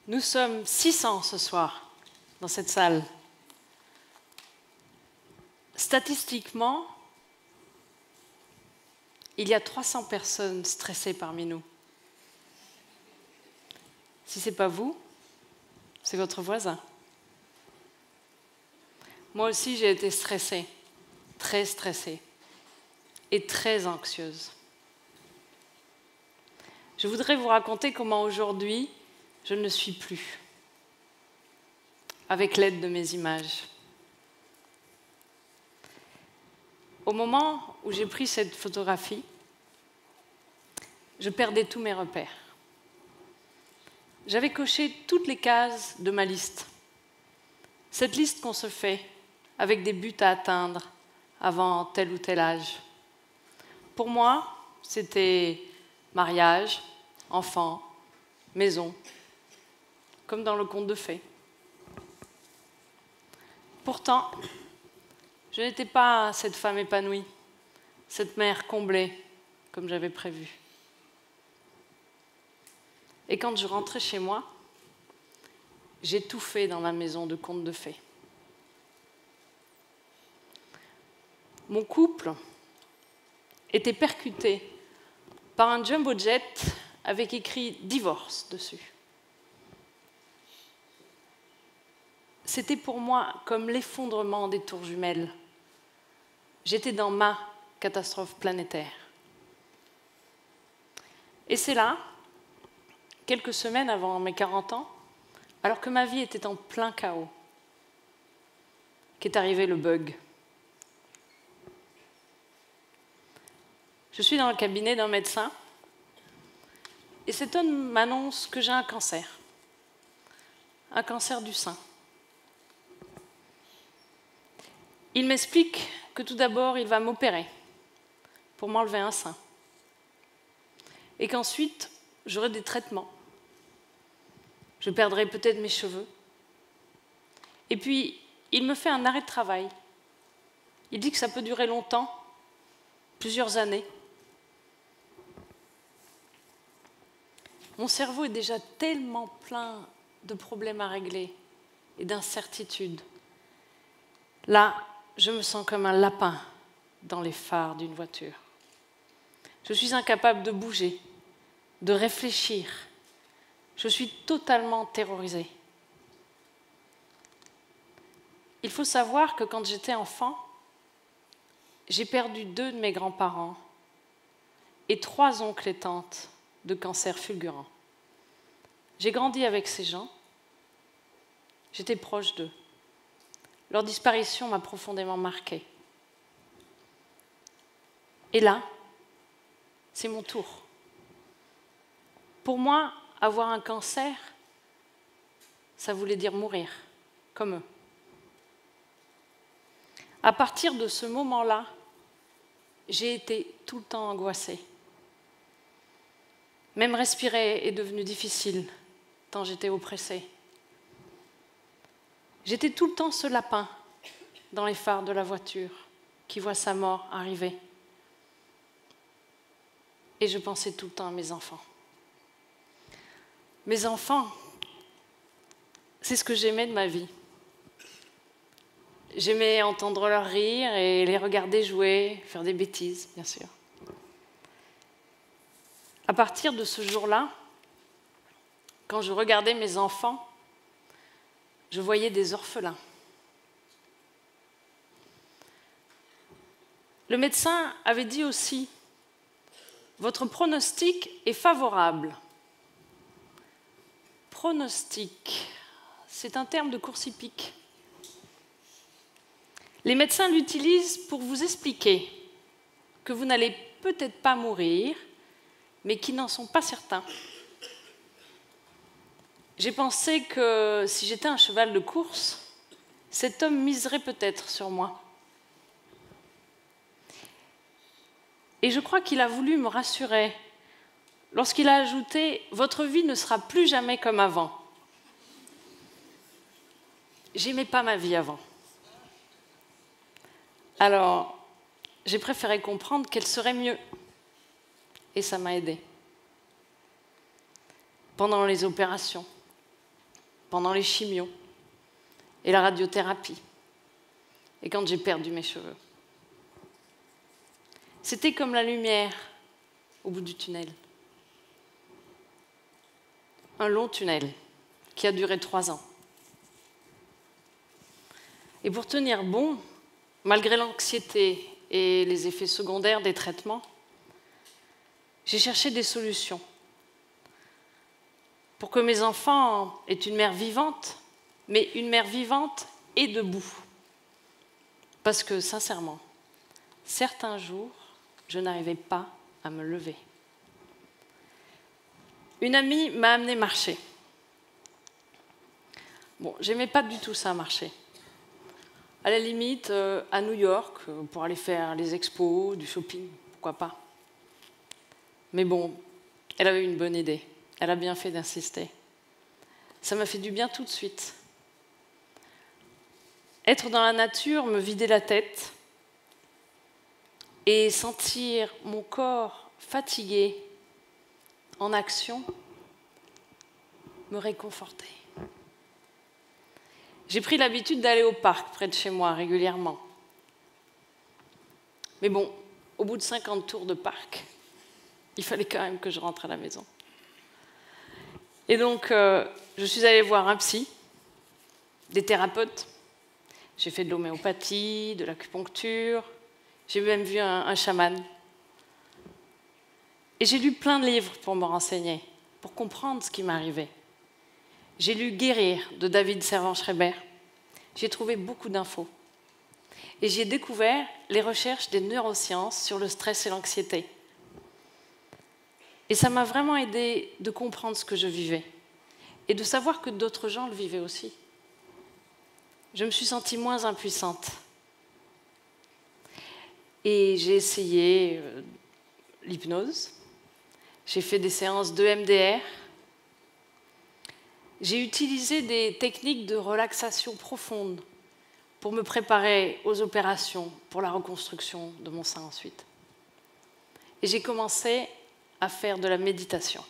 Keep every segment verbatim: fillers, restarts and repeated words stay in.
Nous sommes six cents ce soir dans cette salle. Statistiquement, il y a trois cents personnes stressées parmi nous. Si ce n'est pas vous, c'est votre voisin. Moi aussi, j'ai été stressée, très stressée et très anxieuse. Je voudrais vous raconter comment aujourd'hui, je ne suis plus, avec l'aide de mes images. Au moment où j'ai pris cette photographie, je perdais tous mes repères. J'avais coché toutes les cases de ma liste. Cette liste qu'on se fait avec des buts à atteindre avant tel ou tel âge. Pour moi, c'était mariage, enfant, maison, comme dans le conte de fées. Pourtant, je n'étais pas cette femme épanouie, cette mère comblée, comme j'avais prévu. Et quand je rentrais chez moi, j'étouffais dans la maison de conte de fées. Mon couple était percuté par un jumbo jet avec écrit « divorce » dessus. C'était pour moi comme l'effondrement des tours jumelles. J'étais dans ma catastrophe planétaire. Et c'est là, quelques semaines avant mes quarante ans, alors que ma vie était en plein chaos, qu'est arrivé le bug. Je suis dans le cabinet d'un médecin et cet homme m'annonce que j'ai un cancer, un cancer du sein. Il m'explique que tout d'abord, il va m'opérer pour m'enlever un sein et qu'ensuite, j'aurai des traitements. Je perdrai peut-être mes cheveux. Et puis, il me fait un arrêt de travail. Il dit que ça peut durer longtemps, plusieurs années. Mon cerveau est déjà tellement plein de problèmes à régler et d'incertitudes. Là, je me sens comme un lapin dans les phares d'une voiture. Je suis incapable de bouger, de réfléchir. Je suis totalement terrorisée. Il faut savoir que quand j'étais enfant, j'ai perdu deux de mes grands-parents et trois oncles et tantes de cancer fulgurant. J'ai grandi avec ces gens. J'étais proche d'eux. Leur disparition m'a profondément marquée. Et là, c'est mon tour. Pour moi, avoir un cancer, ça voulait dire mourir, comme eux. À partir de ce moment-là, j'ai été tout le temps angoissée. Même respirer est devenu difficile, tant j'étais oppressée. J'étais tout le temps ce lapin dans les phares de la voiture qui voit sa mort arriver. Et je pensais tout le temps à mes enfants. Mes enfants, c'est ce que j'aimais de ma vie. J'aimais entendre leur rire et les regarder jouer, faire des bêtises, bien sûr. À partir de ce jour-là, quand je regardais mes enfants, je voyais des orphelins. Le médecin avait dit aussi, votre pronostic est favorable. Pronostic, c'est un terme de course hippique. Les médecins l'utilisent pour vous expliquer que vous n'allez peut-être pas mourir, mais qu'ils n'en sont pas certains. J'ai pensé que si j'étais un cheval de course, cet homme miserait peut-être sur moi. Et je crois qu'il a voulu me rassurer lorsqu'il a ajouté « Votre vie ne sera plus jamais comme avant ». J'aimais pas ma vie avant. Alors, j'ai préféré comprendre qu'elle serait mieux. Et ça m'a aidée. Pendant les opérations, pendant les chimios et la radiothérapie, et quand j'ai perdu mes cheveux. C'était comme la lumière au bout du tunnel. Un long tunnel qui a duré trois ans. Et pour tenir bon, malgré l'anxiété et les effets secondaires des traitements, j'ai cherché des solutions pour que mes enfants aient une mère vivante, mais une mère vivante et debout. Parce que, sincèrement, certains jours, je n'arrivais pas à me lever. Une amie m'a amenée marcher. Bon, j'aimais pas du tout ça, marcher. À la limite, euh, à New York, euh, pour aller faire les expos, du shopping, pourquoi pas. Mais bon, elle avait une bonne idée. Elle a bien fait d'insister. Ça m'a fait du bien tout de suite. Être dans la nature, me vider la tête et sentir mon corps fatigué, en action, me réconfortait. J'ai pris l'habitude d'aller au parc près de chez moi régulièrement. Mais bon, au bout de cinquante tours de parc, il fallait quand même que je rentre à la maison. Et donc, euh, je suis allée voir un psy, des thérapeutes. J'ai fait de l'homéopathie, de l'acupuncture. J'ai même vu un, un chaman. Et j'ai lu plein de livres pour me renseigner, pour comprendre ce qui m'arrivait. J'ai lu Guérir de David Servan-Schreiber. J'ai trouvé beaucoup d'infos. Et j'ai découvert les recherches des neurosciences sur le stress et l'anxiété. Et ça m'a vraiment aidé de comprendre ce que je vivais et de savoir que d'autres gens le vivaient aussi. Je me suis sentie moins impuissante. Et j'ai essayé euh, l'hypnose. J'ai fait des séances de M D R. J'ai utilisé des techniques de relaxation profonde pour me préparer aux opérations, pour la reconstruction de mon sein ensuite. Et j'ai commencé à faire de la méditation.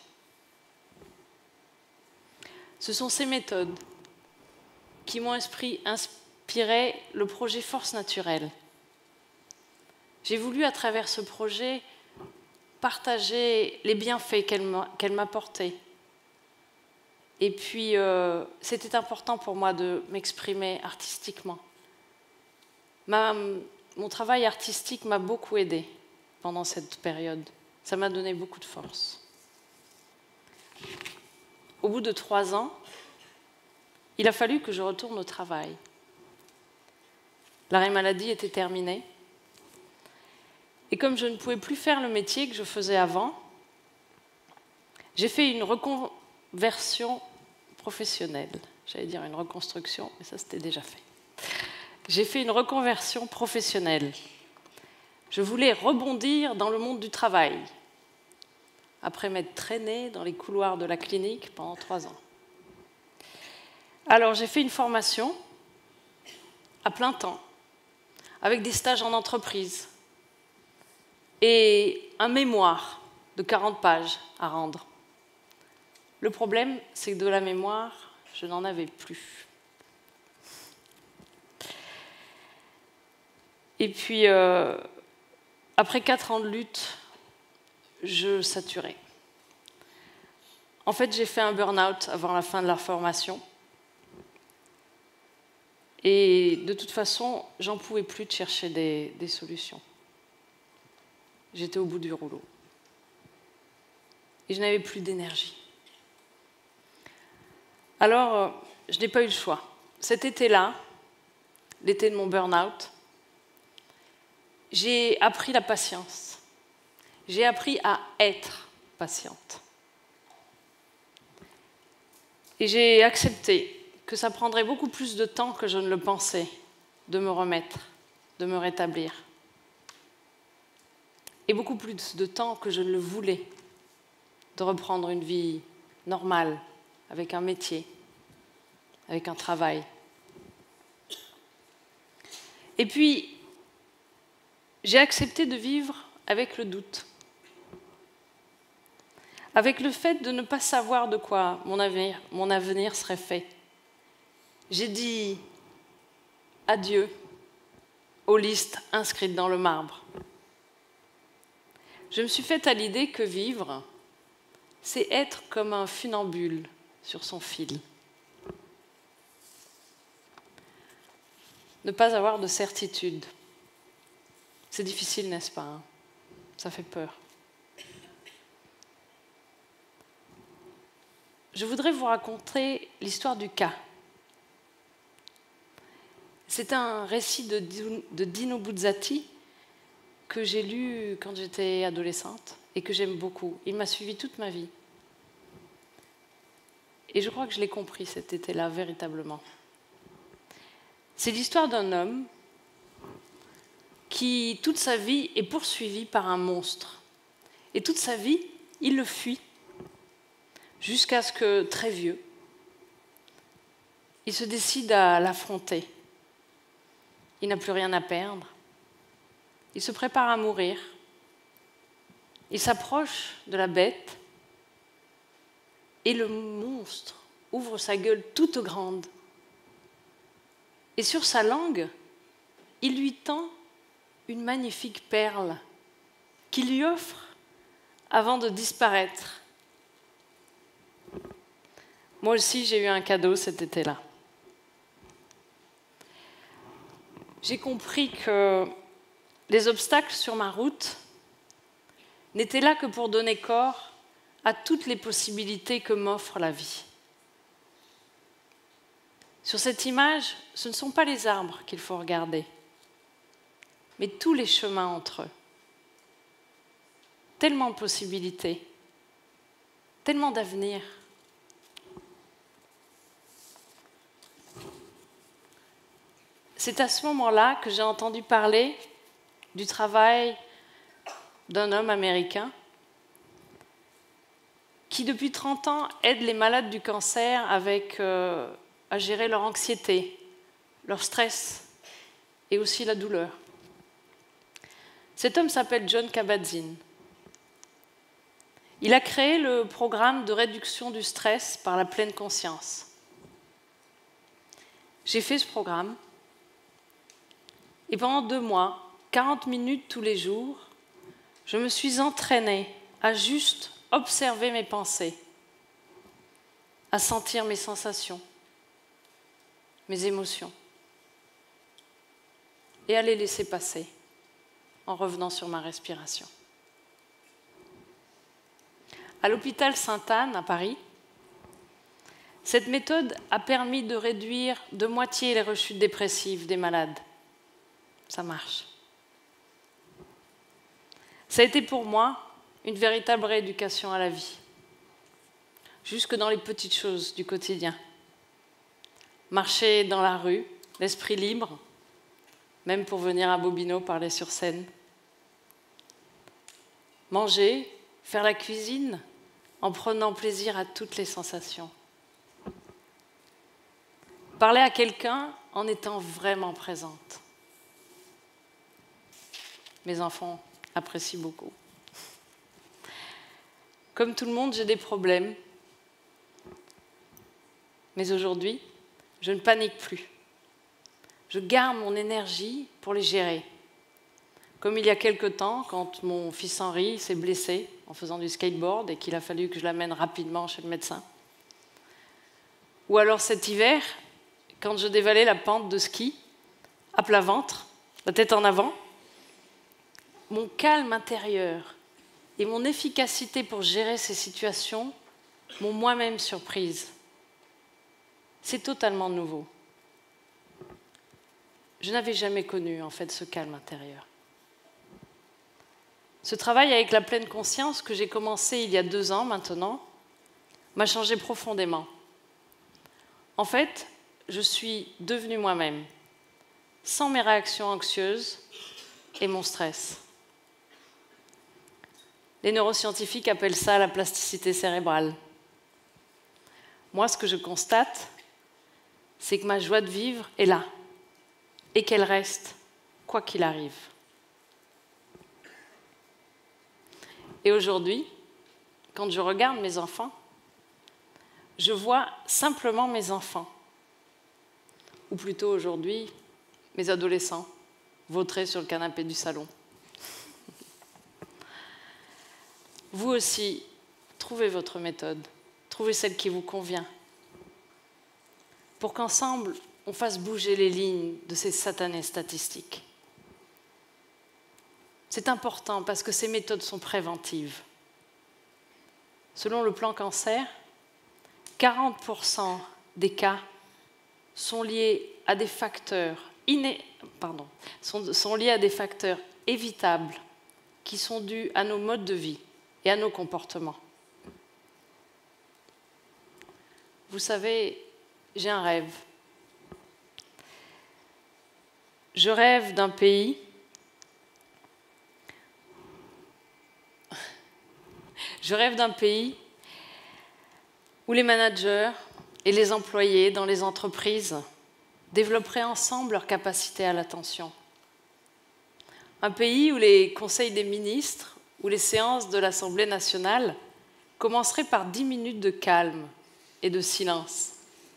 Ce sont ces méthodes qui m'ont inspiré le projet Force Naturelle. J'ai voulu, à travers ce projet, partager les bienfaits qu'elle m'apportait. Et puis, euh, c'était important pour moi de m'exprimer artistiquement. Ma, mon travail artistique m'a beaucoup aidée pendant cette période. Ça m'a donné beaucoup de force. Au bout de trois ans, il a fallu que je retourne au travail. L'arrêt maladie était terminé. Et comme je ne pouvais plus faire le métier que je faisais avant, j'ai fait une reconversion professionnelle. J'allais dire une reconstruction, mais ça c'était déjà fait. J'ai fait une reconversion professionnelle. Je voulais rebondir dans le monde du travail, après m'être traînée dans les couloirs de la clinique pendant trois ans. Alors j'ai fait une formation à plein temps, avec des stages en entreprise, et un mémoire de quarante pages à rendre. Le problème, c'est que de la mémoire, je n'en avais plus. Et puis, euh, après quatre ans de lutte, je saturais. En fait, j'ai fait un burn-out avant la fin de la formation. Et de toute façon, j'en pouvais plus de chercher des, des solutions. J'étais au bout du rouleau. Et je n'avais plus d'énergie. Alors, euh, je n'ai pas eu le choix. Cet été-là, l'été de mon burn-out, j'ai appris la patience. J'ai appris à être patiente. Et j'ai accepté que ça prendrait beaucoup plus de temps que je ne le pensais de me remettre, de me rétablir. Et beaucoup plus de temps que je ne le voulais de reprendre une vie normale, avec un métier, avec un travail. Et puis, j'ai accepté de vivre avec le doute, avec le fait de ne pas savoir de quoi mon avenir, mon avenir serait fait J'ai dit adieu aux listes inscrites dans le marbre. Je me suis faite à l'idée que vivre, c'est être comme un funambule sur son fil. Ne pas avoir de certitude. C'est difficile, n'est-ce pas, hein? Ça fait peur. Je voudrais vous raconter l'histoire du Ka. C'est un récit de, de Dino Buzzati que j'ai lu quand j'étais adolescente et que j'aime beaucoup. Il m'a suivi toute ma vie. Et je crois que je l'ai compris cet été-là, véritablement. C'est l'histoire d'un homme qui, toute sa vie, est poursuivi par un monstre. Et toute sa vie, il le fuit, jusqu'à ce que, très vieux, il se décide à l'affronter. Il n'a plus rien à perdre. Il se prépare à mourir. Il s'approche de la bête et le monstre ouvre sa gueule toute grande. Et sur sa langue, il lui tend une magnifique perle qu'il lui offre avant de disparaître. Moi aussi, j'ai eu un cadeau cet été-là. J'ai compris que les obstacles sur ma route n'étaient là que pour donner corps à toutes les possibilités que m'offre la vie. Sur cette image, ce ne sont pas les arbres qu'il faut regarder, mais tous les chemins entre eux. Tellement de possibilités, tellement d'avenir. C'est à ce moment-là que j'ai entendu parler du travail d'un homme américain qui, depuis trente ans, aide les malades du cancer avec, euh, à gérer leur anxiété, leur stress et aussi la douleur. Cet homme s'appelle Jon Kabat-Zinn. Il a créé le programme de réduction du stress par la pleine conscience. J'ai fait ce programme et pendant deux mois, quarante minutes tous les jours, je me suis entraînée à juste observer mes pensées, à sentir mes sensations, mes émotions, et à les laisser passer en revenant sur ma respiration. À l'hôpital Sainte-Anne, à Paris, cette méthode a permis de réduire de moitié les rechutes dépressives des malades. Ça marche. Ça a été pour moi une véritable rééducation à la vie, jusque dans les petites choses du quotidien. Marcher dans la rue, l'esprit libre, même pour venir à Bobino parler sur scène. Manger, faire la cuisine, en prenant plaisir à toutes les sensations. Parler à quelqu'un en étant vraiment présente. Mes enfants apprécient beaucoup. Comme tout le monde, j'ai des problèmes. Mais aujourd'hui, je ne panique plus. Je garde mon énergie pour les gérer. Comme il y a quelque temps, quand mon fils Henri s'est blessé en faisant du skateboard et qu'il a fallu que je l'amène rapidement chez le médecin. Ou alors cet hiver, quand je dévalais la pente de ski, à plat ventre, la tête en avant, mon calme intérieur et mon efficacité pour gérer ces situations m'ont moi-même surprise. C'est totalement nouveau. Je n'avais jamais connu, en fait, ce calme intérieur. Ce travail avec la pleine conscience que j'ai commencé il y a deux ans maintenant m'a changé profondément. En fait, je suis devenue moi-même, sans mes réactions anxieuses et mon stress. Les neuroscientifiques appellent ça la plasticité cérébrale. Moi, ce que je constate, c'est que ma joie de vivre est là, et qu'elle reste, quoi qu'il arrive. Et aujourd'hui, quand je regarde mes enfants, je vois simplement mes enfants. ou plutôt aujourd'hui, mes adolescents, vautrés sur le canapé du salon. Vous aussi, trouvez votre méthode, trouvez celle qui vous convient, pour qu'ensemble, on fasse bouger les lignes de ces satanées statistiques. C'est important parce que ces méthodes sont préventives. Selon le plan cancer, quarante pour cent des cas sont liés à des facteurs, iné... Pardon, sont, sont liés à des facteurs évitables qui sont dus à nos modes de vie et à nos comportements. Vous savez, j'ai un rêve. Je rêve d'un pays Je rêve d'un pays où les managers et les employés dans les entreprises développeraient ensemble leur capacité à l'attention. Un pays où les conseils des ministres ou les séances de l'Assemblée nationale commenceraient par dix minutes de calme et de silence.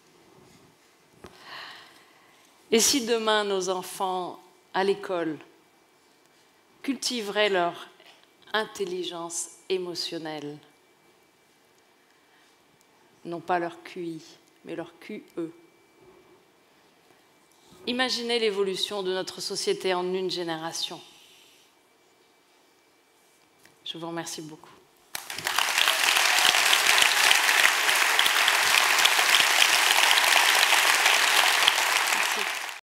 Et si demain nos enfants à l'école cultiveraient leur intelligence émotionnelle, non pas leur Q I, mais leur Q E. Imaginez l'évolution de notre société en une génération. Je vous remercie beaucoup.